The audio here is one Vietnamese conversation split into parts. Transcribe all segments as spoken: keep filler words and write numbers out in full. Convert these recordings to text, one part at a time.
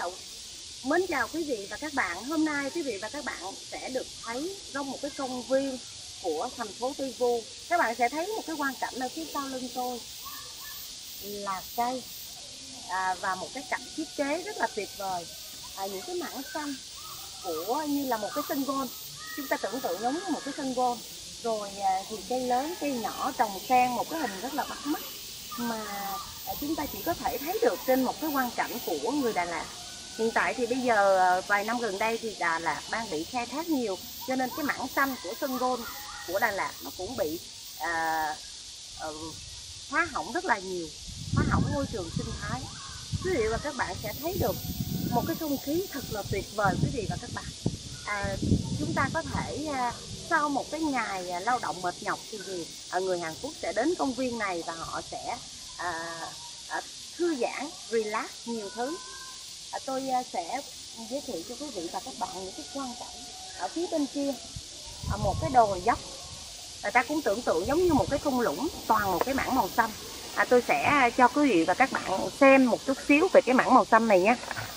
Dạ, mến chào quý vị và các bạn. Hôm nay quý vị và các bạn sẽ được thấy trong một cái công viên của thành phố Daegu. Các bạn sẽ thấy một cái quang cảnh ở phía sau lưng tôi là cây à, và một cái cảnh thiết kế rất là tuyệt vời. À, những cái mảng xanh của như là một cái sân golf. Chúng ta tưởng tượng giống như một cái sân golf. Rồi à, thì cây lớn, cây nhỏ trồng xen một cái hình rất là bắt mắt mà à, chúng ta chỉ có thể thấy được trên một cái quang cảnh của người Đà Lạt. Hiện tại thì bây giờ vài năm gần đây thì Đà Lạt đang bị khai thác nhiều, cho nên cái mảng xanh của sân golf của Đà Lạt nó cũng bị à, uh, phá hỏng rất là nhiều, phá hỏng môi trường sinh thái. Quý vị và các bạn sẽ thấy được một cái không khí thật là tuyệt vời quý vị và các bạn. À, chúng ta có thể à, sau một cái ngày à, lao động mệt nhọc thì gì à, người Hàn Quốc sẽ đến công viên này và họ sẽ à, à, thư giãn, relax nhiều thứ. À, tôi à, sẽ giới thiệu cho quý vị và các bạn những cái quang cảnh ở phía bên kia, à, một cái đồi dốc. Người ta cũng tưởng tượng giống như một cái thung lũng toàn một cái mảng màu xanh. À, tôi sẽ cho quý vị và các bạn xem một chút xíu về cái mảng màu xanh này nhé.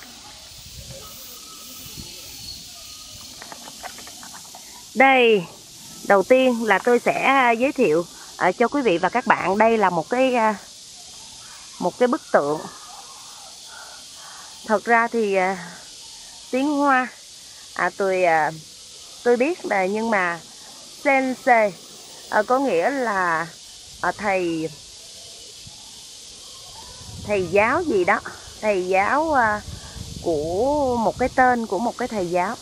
Đây, đầu tiên là tôi sẽ giới thiệu uh, cho quý vị và các bạn. Đây là một cái uh, một cái bức tượng. Thật ra thì uh, tiếng Hoa à, tôi uh, tôi biết là, nhưng mà sensei uh, có nghĩa là uh, thầy thầy giáo gì đó, thầy giáo uh, của một cái tên của một cái thầy giáo.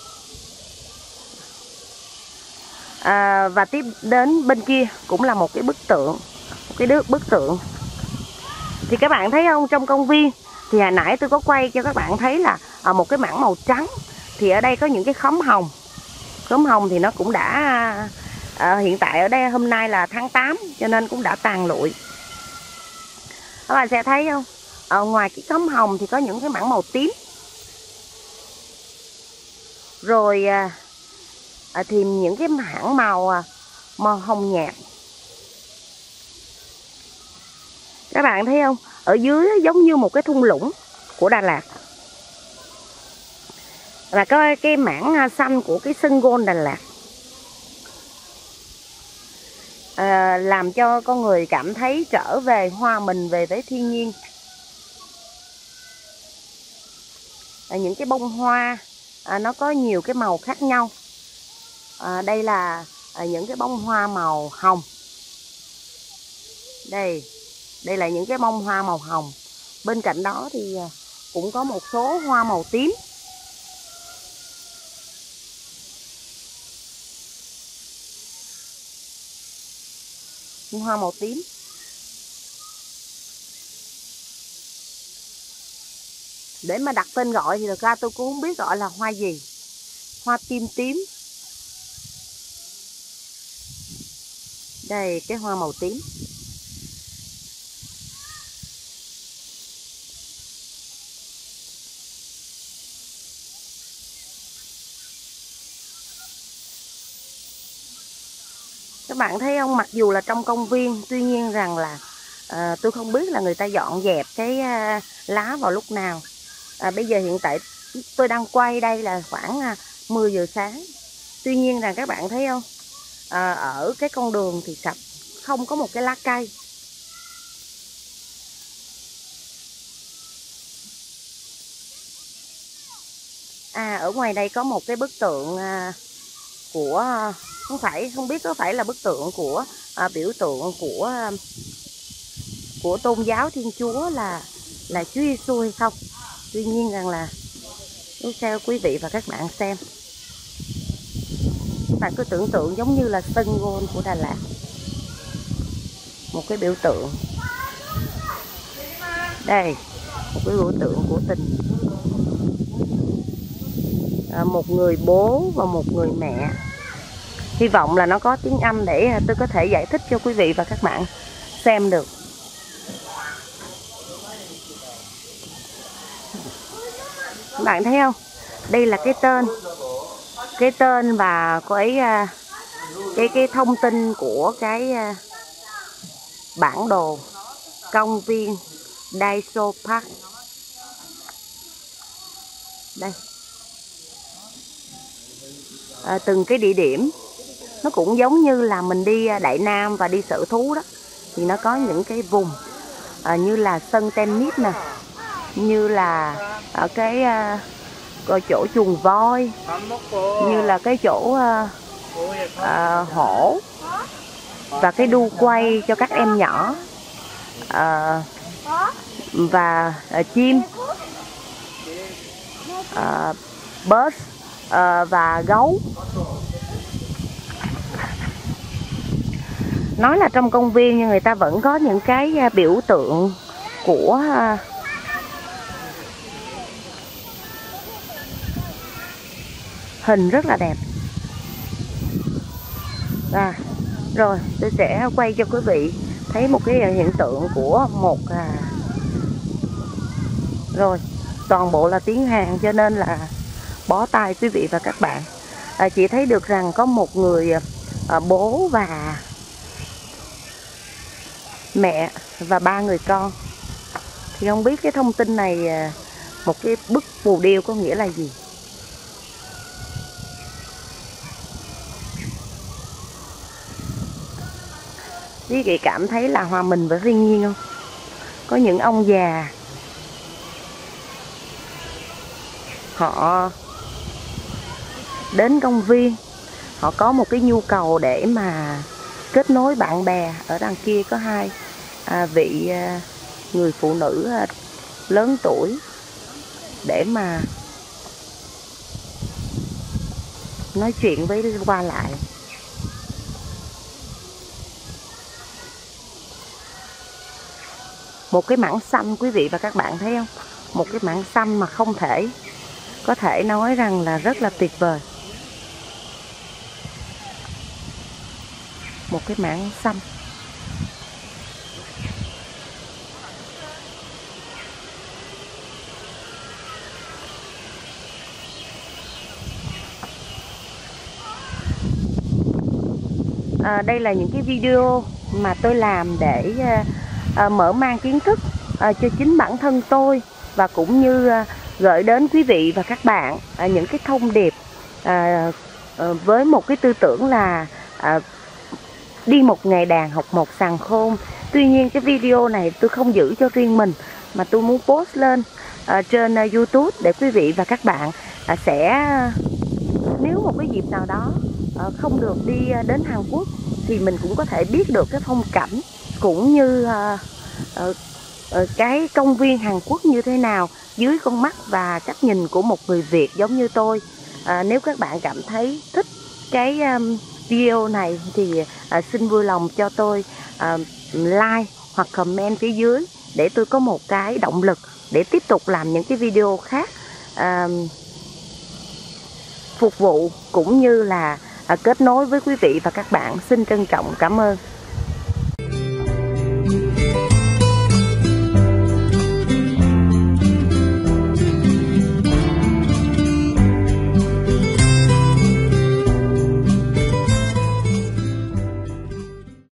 À, và tiếp đến bên kia cũng là một cái bức tượng, một cái đứa bức tượng. Thì các bạn thấy không, trong công viên thì hồi nãy tôi có quay cho các bạn thấy là à, một cái mảng màu trắng. Thì ở đây có những cái khóm hồng. Khóm hồng thì nó cũng đã à, hiện tại ở đây hôm nay là tháng tám cho nên cũng đã tàn lụi. Các bạn sẽ thấy không, ở ngoài cái khóm hồng thì có những cái mảng màu tím. Rồi à, À, thì những cái mảng màu màu hồng nhạt. Các bạn thấy không, ở dưới giống như một cái thung lũng của Đà Lạt. Và cái, cái mảng xanh của cái sân golf Đà Lạt à, làm cho con người cảm thấy trở về, hòa mình về với thiên nhiên. À, những cái bông hoa à, nó có nhiều cái màu khác nhau. À, đây là à, những cái bông hoa màu hồng. Đây, đây là những cái bông hoa màu hồng. Bên cạnh đó thì à, cũng có một số hoa màu tím. Hoa màu tím. Để mà đặt tên gọi thì thật ra tôi cũng không biết gọi là hoa gì. Hoa tim tím. Đây, cái hoa màu tím. Các bạn thấy không, mặc dù là trong công viên, tuy nhiên rằng là à, tôi không biết là người ta dọn dẹp cái à, lá vào lúc nào. À, bây giờ hiện tại tôi đang quay đây là khoảng à, mười giờ sáng. Tuy nhiên rằng các bạn thấy không, à, ở cái con đường thì sạch, không có một cái lá cây. À, ở ngoài đây có một cái bức tượng à, của không phải không biết có phải là bức tượng của à, biểu tượng của à, của tôn giáo Thiên Chúa là là Chúa Giêsu hay không. Tuy nhiên rằng là theo quý vị và các bạn xem, các bạn cứ tưởng tượng giống như là sân golf của Đà Lạt, một cái biểu tượng. Đây, một cái biểu tượng của tình, à, một người bố và một người mẹ. Hy vọng là nó có tiếng Anh để tôi có thể giải thích cho quý vị và các bạn xem được. Các bạn thấy không, đây là cái tên cái tên và cái cái cái thông tin của cái bản đồ công viên Daeso Park. Đây. À, từng cái địa điểm nó cũng giống như là mình đi Đại Nam và đi Sở Thú đó, thì nó có những cái vùng à, như là sân tennis nè, như là ở cái à, chỗ chuồng voi, như là cái chỗ à, à, hổ và cái đu quay cho các em nhỏ, à, và à, chim, à, bớt à, và gấu. Nói là trong công viên nhưng người ta vẫn có những cái biểu tượng của hình rất là đẹp. À, rồi tôi sẽ quay cho quý vị thấy một cái hiện tượng của một à... rồi toàn bộ là tiếng Hàn cho nên là bó tay quý vị và các bạn. À, chị thấy được rằng có một người à, bố và mẹ và ba người con. Thì không biết cái thông tin này, một cái bức phù điêu có nghĩa là gì. Quý vị cảm thấy là hòa mình với thiên nhiên không? Có những ông già họ đến công viên, họ có một cái nhu cầu để mà kết nối bạn bè. Ở đằng kia có hai à, vị à, người phụ nữ à, lớn tuổi để mà nói chuyện với qua lại. Một cái mảng xanh quý vị và các bạn thấy không? Một cái mảng xanh mà không thể có thể nói rằng là rất là tuyệt vời. Một cái mảng xanh. À, đây là những cái video mà tôi làm để à, mở mang kiến thức à, cho chính bản thân tôi, và cũng như à, gửi đến quý vị và các bạn à, những cái thông điệp à, à, với một cái tư tưởng là à, đi một ngày đàn học một sàng khôn. Tuy nhiên cái video này tôi không giữ cho riêng mình, mà tôi muốn post lên à, trên à, YouTube để quý vị và các bạn à, sẽ, nếu một cái dịp nào đó à, không được đi à, đến Hàn Quốc thì mình cũng có thể biết được cái phong cảnh cũng như à, à, à, cái công viên Hàn Quốc như thế nào dưới con mắt và cách nhìn của một người Việt giống như tôi. À, nếu các bạn cảm thấy thích cái um, video này thì à, xin vui lòng cho tôi à, like hoặc comment phía dưới để tôi có một cái động lực để tiếp tục làm những cái video khác à, phục vụ cũng như là à, kết nối với quý vị và các bạn. Xin trân trọng cảm ơn.